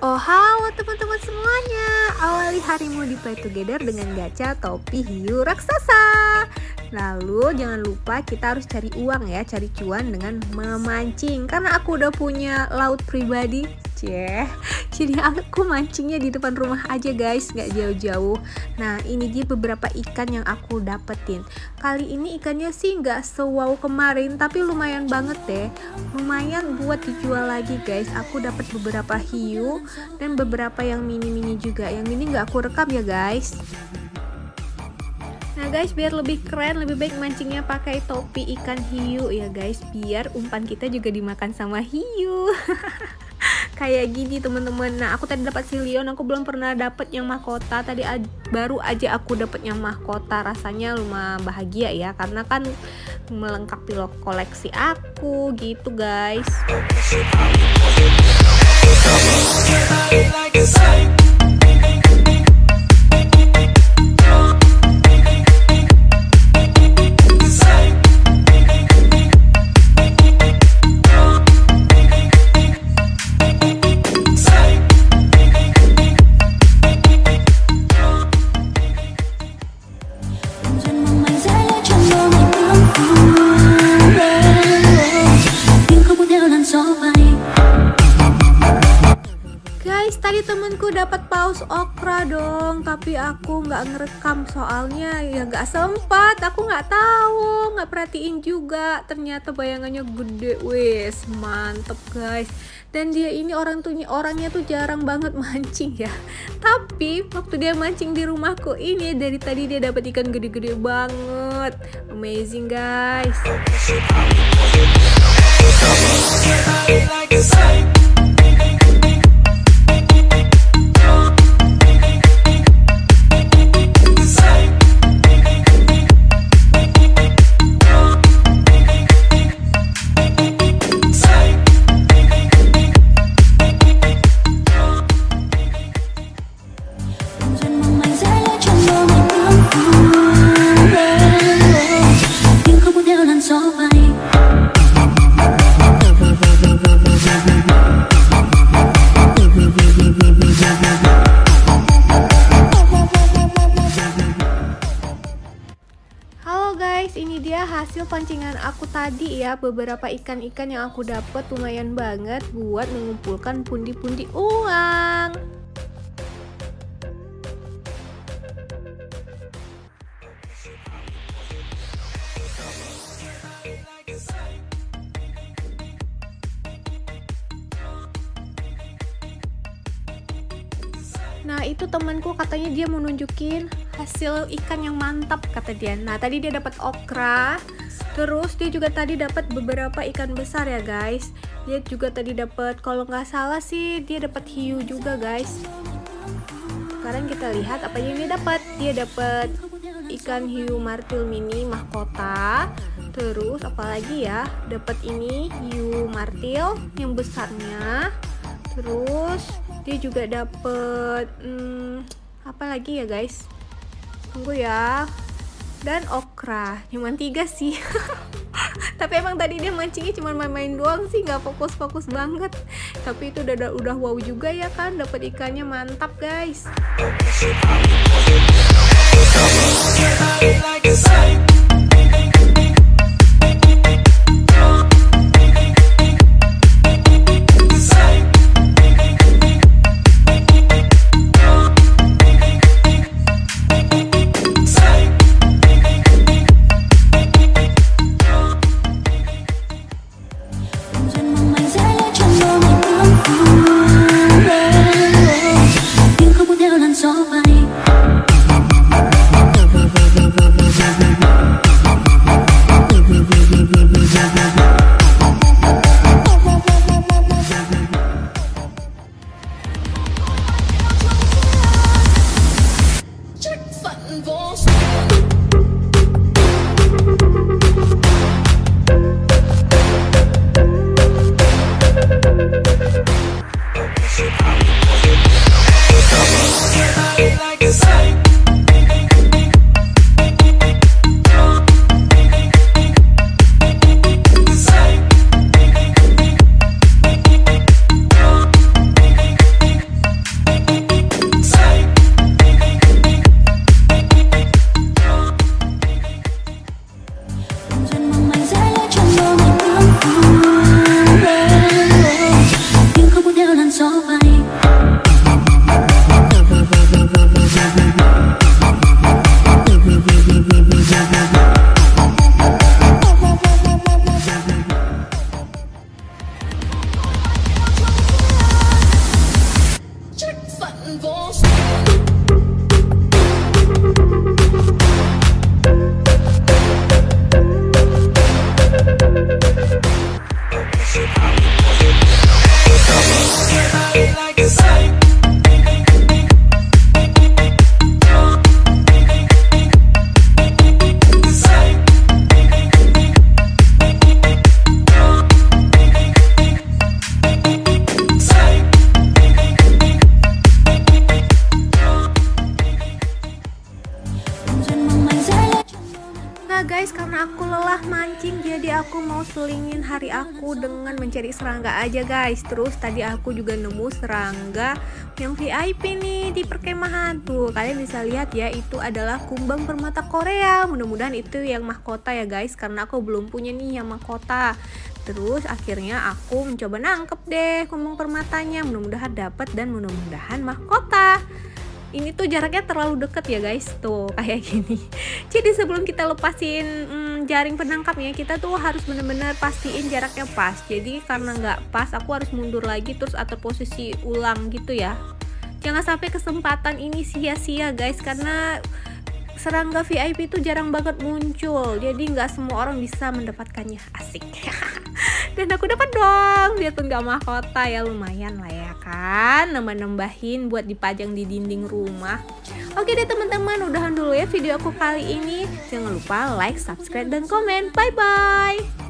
Oh halo teman-teman semuanya, awali harimu di Play Together dengan gacha topi hiu raksasa. Lalu jangan lupa kita harus cari uang ya, cari cuan dengan memancing. Karena aku udah punya laut pribadi, jadi aku mancingnya di depan rumah aja guys, nggak jauh-jauh. Nah ini dia beberapa ikan yang aku dapetin. Kali ini ikannya sih nggak sewow kemarin, tapi lumayan banget deh. Lumayan buat dijual lagi guys. Aku dapat beberapa hiu dan beberapa yang mini-mini juga. Yang ini nggak aku rekam ya guys. Nah guys, biar lebih keren, lebih baik mancingnya pakai topi ikan hiu ya guys, biar umpan kita juga dimakan sama hiu. Kayak gini teman-teman. Nah aku tadi dapat silion, aku belum pernah dapat yang mahkota. Tadi baru aja aku dapat yang mahkota. Rasanya lumayan bahagia ya, karena kan melengkapi koleksi aku gitu guys. Guys, tadi temenku dapat paus okra dong, tapi aku nggak ngerekam soalnya ya nggak sempat. Aku nggak tahu, nggak perhatiin juga. Ternyata bayangannya gede, wes mantep guys. Dan dia ini orangnya tuh jarang banget mancing ya. Tapi waktu dia mancing di rumahku ini, dari tadi dia dapat ikan gede-gede banget. Amazing guys. Ini dia hasil pancingan aku tadi ya. Beberapa ikan-ikan yang aku dapat lumayan banget buat mengumpulkan pundi-pundi uang. Nah itu temanku katanya dia mau nunjukin hasil ikan yang mantap kata dia. Nah tadi dia dapat okra, terus dia juga tadi dapat beberapa ikan besar ya guys. Dia juga tadi dapat, kalau nggak salah sih dia dapat hiu juga guys. Sekarang kita lihat apa yang dia dapat. Dia dapat ikan hiu martil mini mahkota. Terus apalagi ya, dapat ini hiu martil yang besarnya. Terus dia juga dapet apa lagi ya guys, tunggu ya, dan okra. Cuman 3 sih. Tapi emang tadi dia mancingnya cuma main-main doang sih, nggak fokus-fokus banget. Tapi itu udah wow juga ya kan, dapat ikannya mantap guys. gió bay. Guys, karena aku lelah mancing, jadi aku mau selingin hari aku dengan mencari serangga aja guys. Terus tadi aku juga nemu serangga yang VIP nih di perkemahan. Tuh kalian bisa lihat ya, itu adalah kumbang permata Korea. Mudah-mudahan itu yang mahkota ya guys, karena aku belum punya nih yang mahkota. Terus akhirnya aku mencoba nangkep deh kumbang permatanya. Mudah-mudahan dapat dan mudah-mudahan mahkota. Ini tuh jaraknya terlalu deket ya guys, tuh kayak gini. Jadi sebelum kita lepasin jaring penangkapnya, kita tuh harus bener-bener pastiin jaraknya pas. Jadi karena nggak pas, aku harus mundur lagi terus atur posisi ulang gitu ya. Jangan sampai kesempatan ini sia-sia guys, karena serangga VIP itu jarang banget muncul. Jadi nggak semua orang bisa mendapatkannya. Asik. Dan aku dapat dong, biarpun gak mahkota ya, lumayan lah ya kan, nambah-nambahin buat dipajang di dinding rumah. Oke deh teman-teman, udahan dulu ya video aku kali ini. Jangan lupa like, subscribe, dan komen. Bye bye.